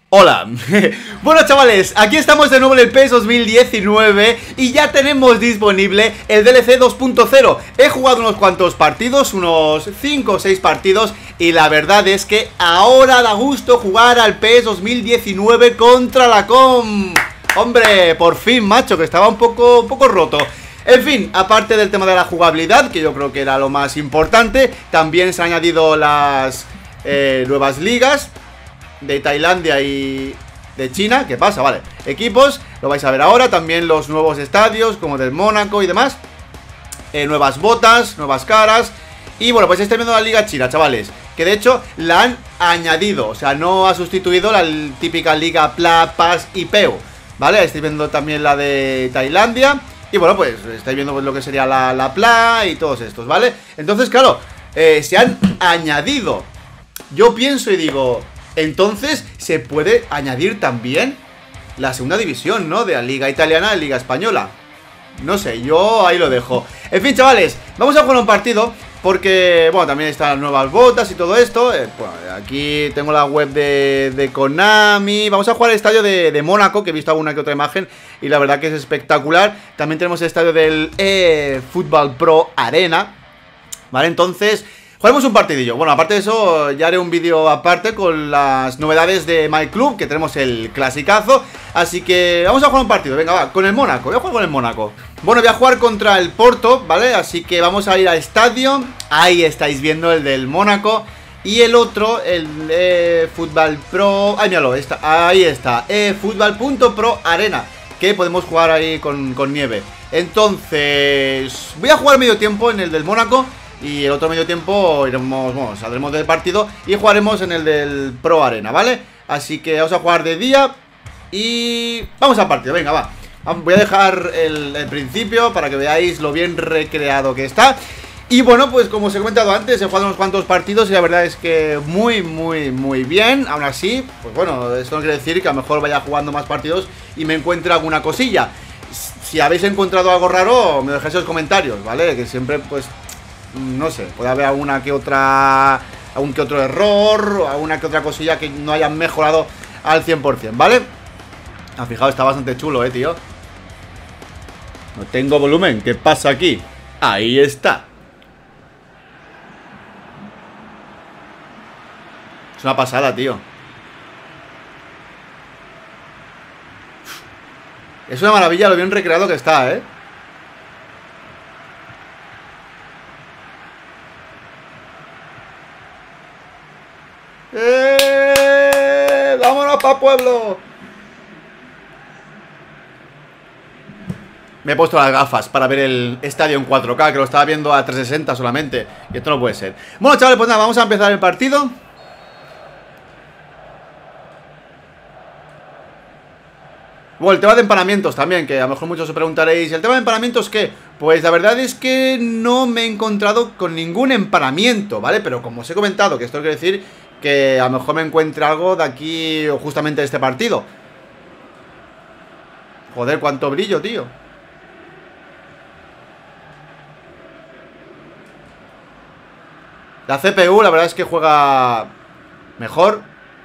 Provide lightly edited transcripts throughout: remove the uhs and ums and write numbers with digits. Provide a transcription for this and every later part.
Hola. Bueno, chavales, aquí estamos de nuevo en el PES 2019 y ya tenemos disponible el DLC 2.0. He jugado unos cuantos partidos, unos 5 o 6 partidos, y la verdad es que ahora da gusto jugar al PES 2019 contra la Com. Hombre, por fin, macho, que estaba un poco roto. En fin, aparte del tema de la jugabilidad, que yo creo que era lo más importante, también se han añadido las nuevas ligas de Tailandia y de China. ¿Qué pasa? Vale, equipos, lo vais a ver ahora. También los nuevos estadios, como del Mónaco y demás. Nuevas botas, nuevas caras. Y bueno, pues estáis viendo la liga china, chavales, que de hecho la han añadido. O sea, no ha sustituido la típica liga PLA, PAS y PEU, ¿vale? Estáis viendo también la de Tailandia. Y bueno, pues estáis viendo pues lo que sería la PLA y todos estos, ¿vale? Entonces, claro, se han añadido. Yo pienso y digo, entonces se puede añadir también la segunda división, ¿no? De la liga italiana a la liga española. No sé, yo ahí lo dejo. En fin, chavales, vamos a jugar un partido, porque, bueno, también están las nuevas botas y todo esto. Bueno, aquí tengo la web de Konami. Vamos a jugar el estadio de Mónaco, que he visto alguna que otra imagen y la verdad que es espectacular. También tenemos el estadio del Football Pro Arena, ¿vale? Entonces jugaremos un partidillo. Bueno, aparte de eso, ya haré un vídeo aparte con las novedades de My Club, que tenemos el clasicazo. Así que vamos a jugar un partido. Venga, va, con el Mónaco. Voy a jugar con el Mónaco. Bueno, voy a jugar contra el Porto, ¿vale? Así que vamos a ir al estadio. Ahí estáis viendo el del Mónaco. Y el otro, el Fútbol Pro... Ay, míralo, ahí está, Fútbol.pro Arena, que podemos jugar ahí con nieve. Entonces, voy a jugar medio tiempo en el del Mónaco. Y el otro medio tiempo iremos, bueno, saldremos del partido y jugaremos en el del Pro Arena, ¿vale? Así que vamos a jugar de día y vamos al partido, venga, va. Voy a dejar el principio para que veáis lo bien recreado que está. Y bueno, pues como os he comentado antes, he jugado unos cuantos partidos y la verdad es que muy bien. Aún así, pues bueno, esto no quiere decir que a lo mejor vaya jugando más partidos y me encuentre alguna cosilla. Si habéis encontrado algo raro, me dejáis en los comentarios, ¿vale? Que siempre, pues, no sé, puede haber algún que otro error, alguna que otra cosilla que no hayan mejorado al 100%, ¿vale? Fijaos, está bastante chulo, tío. No tengo volumen, ¿qué pasa aquí? Ahí está. Es una pasada, tío. Es una maravilla lo bien recreado que está, ¿eh? ¡Vámonos pa' pueblo! Me he puesto las gafas para ver el estadio en 4K, que lo estaba viendo a 360 solamente. Y esto no puede ser. Bueno, chavales, pues nada, vamos a empezar el partido. Bueno, el tema de empanamientos también, que a lo mejor muchos os preguntaréis, ¿el tema de empanamientos qué? Pues la verdad es que no me he encontrado con ningún empanamiento, ¿vale? Pero como os he comentado, que esto quiere decir que a lo mejor me encuentre algo de aquí o justamente de este partido. Joder, cuánto brillo, tío. La CPU la verdad es que juega mejor.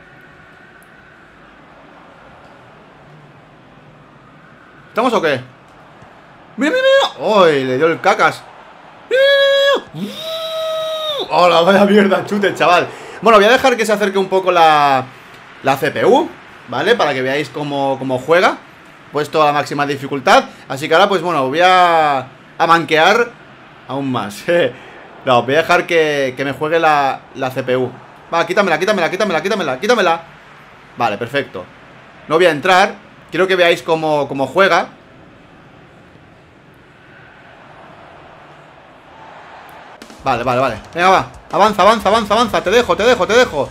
¿Estamos o qué? ¡Mira, mira, mira! ¡Uy! Le dio el cacas. ¡Hola, vaya mierda! Chute, chaval. Bueno, voy a dejar que se acerque un poco la CPU, ¿vale? Para que veáis cómo juega. Puesto a la máxima dificultad. Así que ahora, pues bueno, voy a manquear aún más. No, voy a dejar que me juegue la CPU. Va, quítamela. Vale, perfecto. No voy a entrar. Quiero que veáis cómo juega. Vale. Venga, va. Avanza. Te dejo.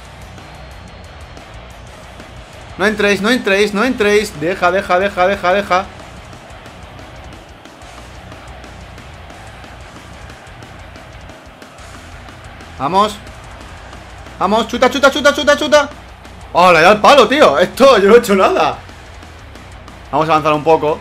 No entréis. Deja. Vamos. Chuta. ¡Oh, le da el palo, tío! Esto, yo no he hecho nada. Vamos a avanzar un poco.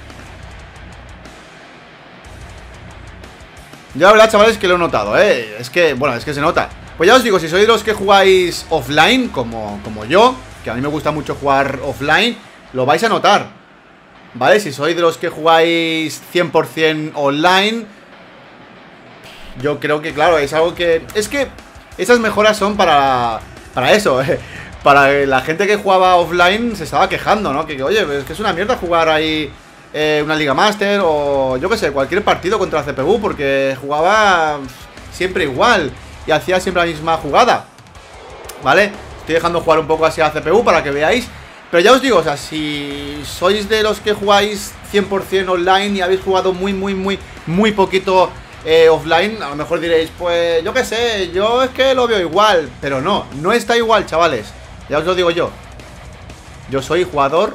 Yo la verdad, chavales, que lo he notado, Es que, bueno, es que se nota. Pues ya os digo, si sois los que jugáis offline, como yo, que a mí me gusta mucho jugar offline, lo vais a notar, ¿vale? Si sois de los que jugáis 100% online, yo creo que, claro, es algo que... Es que esas mejoras son para eso, Para la gente que jugaba offline se estaba quejando, ¿no? Que oye, es que es una mierda jugar ahí una Liga Master o yo qué sé, cualquier partido contra la CPU, porque jugaba siempre igual y hacía siempre la misma jugada, ¿vale? Estoy dejando jugar un poco así a la CPU para que veáis. Pero ya os digo, o sea, si sois de los que jugáis 100% online y habéis jugado muy poquito offline, a lo mejor diréis, pues yo qué sé, yo es que lo veo igual. Pero no, no está igual, chavales. Ya os lo digo yo. Yo soy jugador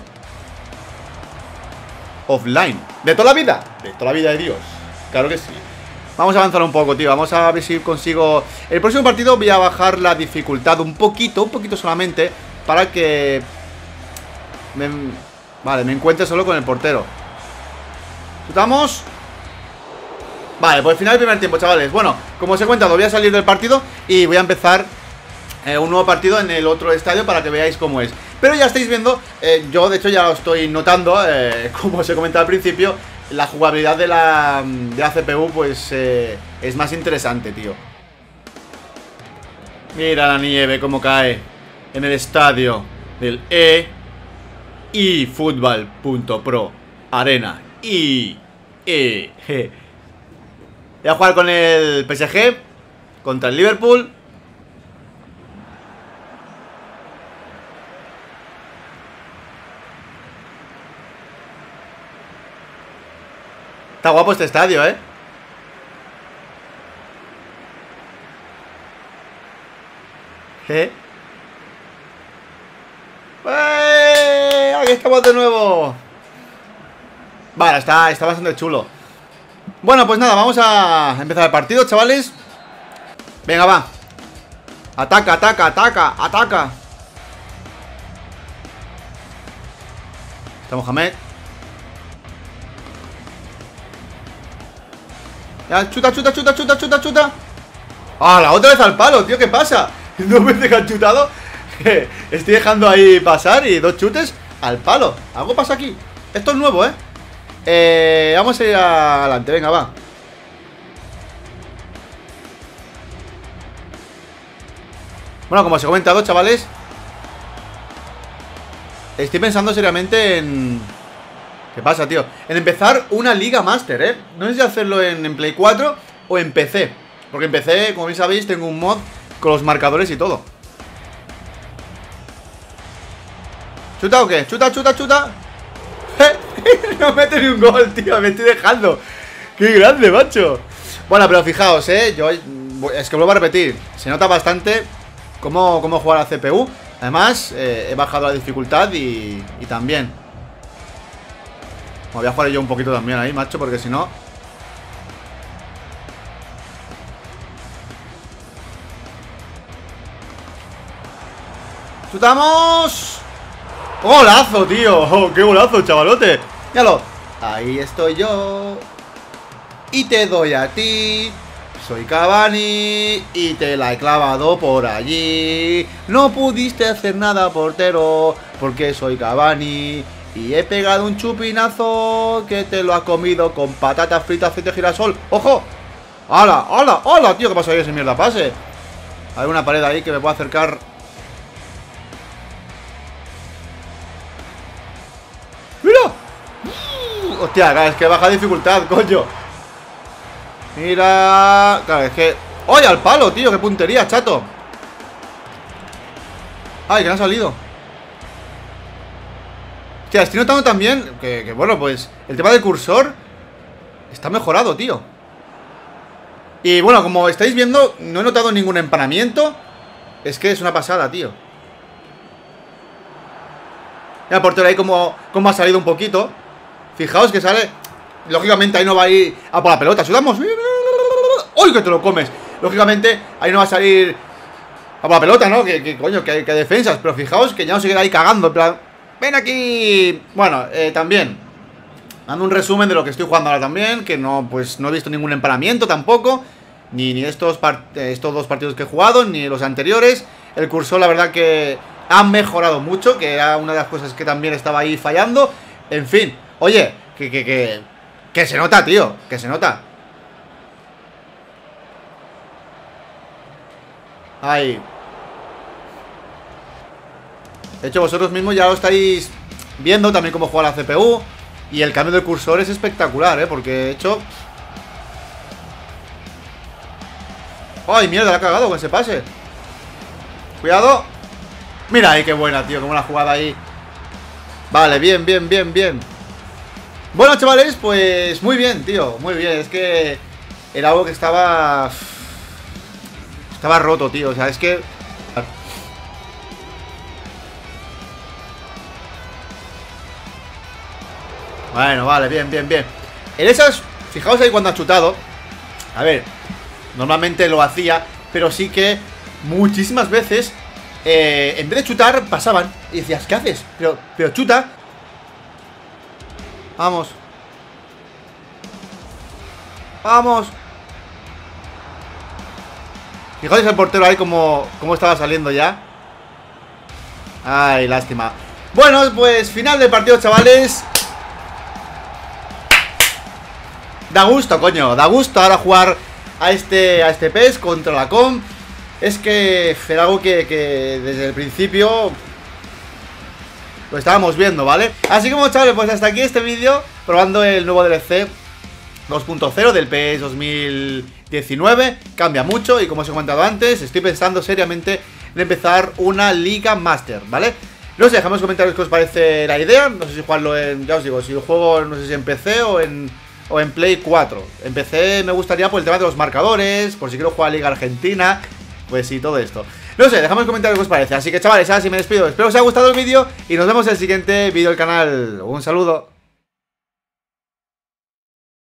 offline. De toda la vida de Dios. Claro que sí. Vamos a avanzar un poco, tío. Vamos a ver si consigo... El próximo partido voy a bajar la dificultad un poquito solamente, para que... Vale, me encuentre solo con el portero. ¿Estamos? Vale, pues al final del primer tiempo, chavales. Bueno, como os he contado, voy a salir del partido y voy a empezar un nuevo partido en el otro estadio para que veáis cómo es. Pero ya estáis viendo, yo de hecho ya lo estoy notando, como os he comentado al principio, la jugabilidad de la CPU pues es más interesante, tío. Mira la nieve cómo cae en el estadio del eFootball.pro Arena. Voy a jugar con el PSG contra el Liverpool. Está guapo este estadio, ¿eh? Aquí estamos de nuevo. Vale, está bastante chulo. Bueno, pues nada, vamos a empezar el partido, chavales. Venga, va. Ataca, ataca, ataca, ataca. Está Mohamed. Ya, chuta, chuta, chuta, chuta, chuta, chuta. ¡Ah, la otra vez al palo, tío! ¿Qué pasa? ¿No me dejan chutado? Estoy dejando ahí pasar y 2 chutes al palo. Algo pasa aquí. Esto es nuevo, vamos a ir adelante, venga, va. Bueno, como os he comentado, chavales, estoy pensando seriamente en... ¿Qué pasa, tío? En empezar una Liga Master, No sé si hacerlo en Play 4 o en PC. Porque en PC, como bien sabéis, tengo un mod con los marcadores y todo. ¿Chuta o qué? ¿Chuta, chuta, chuta? No mete ni un gol, tío. Me estoy dejando. ¡Qué grande, macho! Bueno, pero fijaos, yo... Es que vuelvo a repetir. Se nota bastante cómo jugar a la CPU. Además, he bajado la dificultad y también... Voy a jugar yo un poquito también ahí, macho, porque si no... ¡Chutamos! ¡Golazo, tío! ¡Oh, qué golazo, chavalote! ¡Míralo! Ahí estoy yo. Y te doy a ti. Soy Cavani y te la he clavado por allí. No pudiste hacer nada, portero, porque soy Cavani. Y he pegado un chupinazo que te lo has comido con patatas fritas, aceite de girasol. ¡Ojo! ¡Hala, hala, hala, tío! ¿Qué pasa ahí ese mierda pase? Hay una pared ahí que me puedo acercar. ¡Mira! ¡Hostia! Claro, es que baja dificultad, coño. Mira... Claro, es que... ¡Oye, al palo, tío! ¡Qué puntería, chato! ¡Ay, que no ha salido! Hostia, estoy notando también que, bueno, pues el tema del cursor está mejorado, tío. Y bueno, como estáis viendo, no he notado ningún empanamiento. Es que es una pasada, tío. Mira, portero ahí como ha salido un poquito. Fijaos que sale... Lógicamente ahí no va a ir a por la pelota. ¡Sudamos! ¡Uy, que te lo comes! Lógicamente ahí no va a salir a por la pelota, ¿no? Que coño, que defensas. Pero fijaos que ya no se queda ahí cagando. En plan... ¡Ven aquí! Bueno, también dando un resumen de lo que estoy jugando ahora también. Que no, pues no he visto ningún empanamiento tampoco. Ni estos 2 partidos que he jugado, ni los anteriores. El cursor, la verdad que Han mejorado mucho, que era una de las cosas que también estaba ahí fallando. En fin, oye, que se nota, tío, que se nota. Ahí. De hecho, vosotros mismos ya lo estáis viendo también cómo juega la CPU. Y el cambio de cursor es espectacular, porque de hecho... ¡Ay, mierda! La ha cagado con ese pase. Cuidado. Mira ahí, qué buena, tío, como la jugada ahí. Vale, bien, bien, bien, bien. Bueno, chavales, pues muy bien, tío, muy bien. Es que era algo que estaba roto, tío, o sea, es que... Bueno, vale, bien, bien, bien. En esas, fijaos ahí cuando ha chutado. A ver, normalmente lo hacía, pero sí que muchísimas veces en vez de chutar, pasaban. Y decías, ¿qué haces? Pero chuta. Vamos. Vamos. Fijaos el portero ahí como estaba saliendo ya. Ay, lástima. Bueno, pues final del partido, chavales. Da gusto, coño, da gusto ahora jugar a este PES contra la COM. Es que era algo que desde el principio lo estábamos viendo, ¿vale? Así que bueno, chavales, pues hasta aquí este vídeo probando el nuevo DLC 2.0 del PES 2019. Cambia mucho y como os he comentado antes, estoy pensando seriamente en empezar una Liga Master, ¿vale? No sé, dejadme en los comentarios qué os parece la idea. No sé si jugarlo en, ya os digo, si lo juego, no sé si en PC o en Play 4. En PC me gustaría por el tema de los marcadores, por si quiero jugar Liga Argentina, pues sí, todo esto. No sé, dejadme en los comentarios qué os parece. Así que chavales, ahora sí me despido. Espero que os haya gustado el vídeo y nos vemos en el siguiente vídeo del canal. Un saludo.